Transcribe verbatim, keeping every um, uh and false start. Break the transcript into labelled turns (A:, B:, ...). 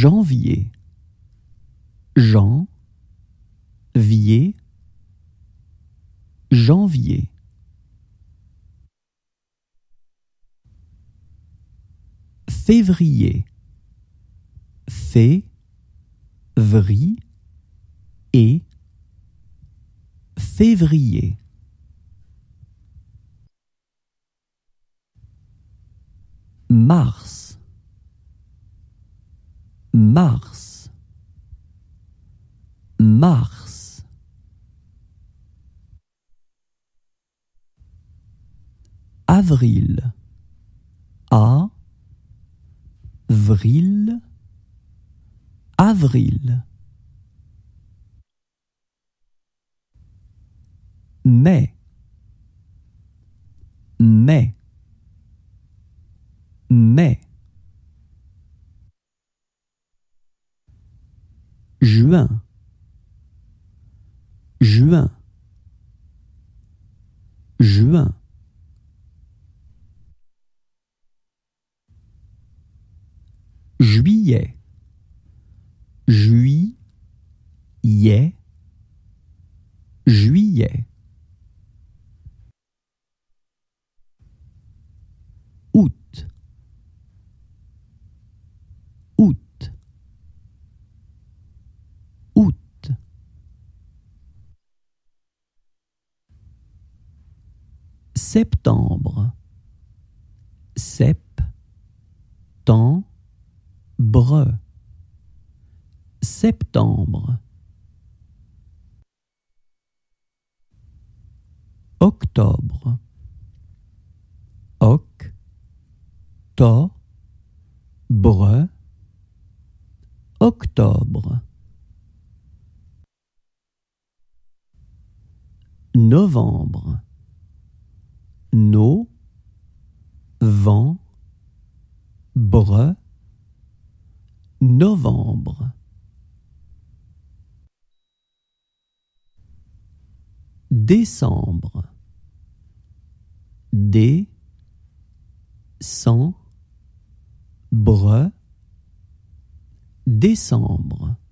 A: janvier, Jean, vier, janvier. Février, fé, vri, et, février. Mars, mars, mars. Avril, a, vril, avril. Mai, mai, mai. Juin, juin, juin. Juillet, juillet, juillet. Août, août, août. Septembre, sep, temps, bre, septembre. Octobre, oc, to, bre, octobre. Novembre, no, vent, bre, novembre. Décembre, dé, cent, bre, décembre.